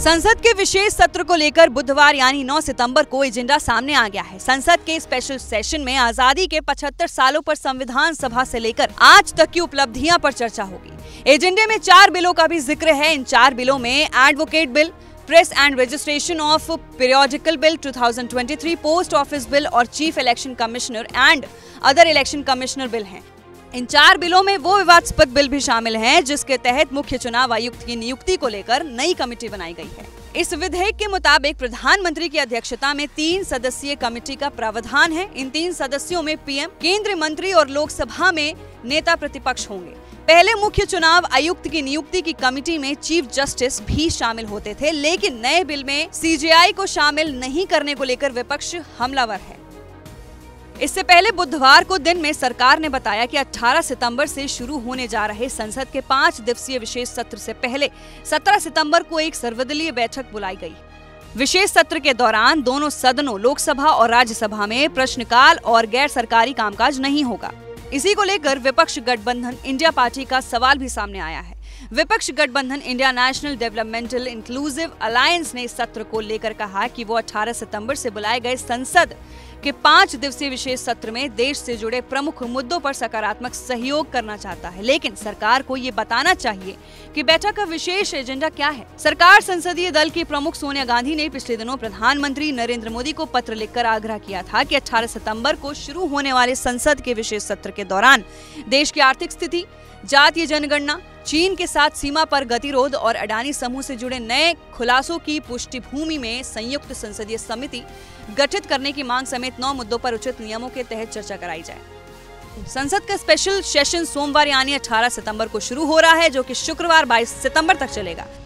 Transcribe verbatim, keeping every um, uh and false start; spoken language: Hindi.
संसद के विशेष सत्र को लेकर बुधवार यानी नौ सितंबर को एजेंडा सामने आ गया है। संसद के स्पेशल सेशन में आजादी के पचहत्तर सालों पर संविधान सभा से लेकर आज तक की उपलब्धियां पर चर्चा होगी। एजेंडे में चार बिलों का भी जिक्र है। इन चार बिलों में advocate bill, press and registration of periodical bill दो हज़ार तेईस, पोस्ट ऑफिस बिल और chief election commissioner and other election commissioner bill हैं। इन चार बिलों में वो विवादास्पद बिल भी शामिल हैं जिसके तहत मुख्य चुनाव आयुक्त की नियुक्ति को लेकर नई कमेटी बनाई गई है। इस विधेयक के मुताबिक प्रधानमंत्री की अध्यक्षता में तीन सदस्यीय कमेटी का प्रावधान है। इन तीन सदस्यों में पीएम, केंद्रीय मंत्री और लोकसभा में नेता प्रतिपक्ष होंगे। पहले मुख्य चुनाव आयुक्त की नियुक्ति की कमेटी में चीफ जस्टिस भी शामिल होते थे, लेकिन नए बिल में सीजेआई को शामिल नहीं करने को लेकर विपक्ष हमलावर है। इससे पहले बुधवार को दिन में सरकार ने बताया कि अठारह सितंबर से शुरू होने जा रहे संसद के पांच दिवसीय विशेष सत्र से पहले सत्रह सितंबर को एक सर्वदलीय बैठक बुलाई गई। विशेष सत्र के दौरान दोनों सदनों लोकसभा और राज्यसभा में प्रश्नकाल और गैर सरकारी कामकाज नहीं होगा। इसी को लेकर विपक्ष गठबंधन इंडिया पार्टी का सवाल भी सामने आया है। विपक्ष गठबंधन India National Developmental Inclusive Alliance ने इस सत्र को लेकर कहा कि वो अठारह सितंबर से बुलाए गए संसद के पांच दिवसीय विशेष सत्र में देश से जुड़े प्रमुख मुद्दों पर सकारात्मक सहयोग करना चाहता है, लेकिन सरकार को ये बताना चाहिए कि बैठक का विशेष एजेंडा क्या है। सरकार संसदीय दल की प्रमुख सोनिया गांधी ने पिछले दिनों प्रधानमंत्री नरेंद्र मोदी को पत्र लिखकर आग्रह किया था कि अठारह सितंबर को शुरू होने वाले संसद के विशेष सत्र के दौरान देश की आर्थिक स्थिति, जातीय जनगणना, चीन के साथ सीमा पर गतिरोध और अडानी समूह से जुड़े नए खुलासों की पुष्टिभूमि में संयुक्त संसदीय समिति गठित करने की मांग समेत नौ मुद्दों पर उचित नियमों के तहत चर्चा कराई जाए। संसद का स्पेशल सेशन सोमवार यानी अठारह सितंबर को शुरू हो रहा है, जो कि शुक्रवार बाईस सितंबर तक चलेगा।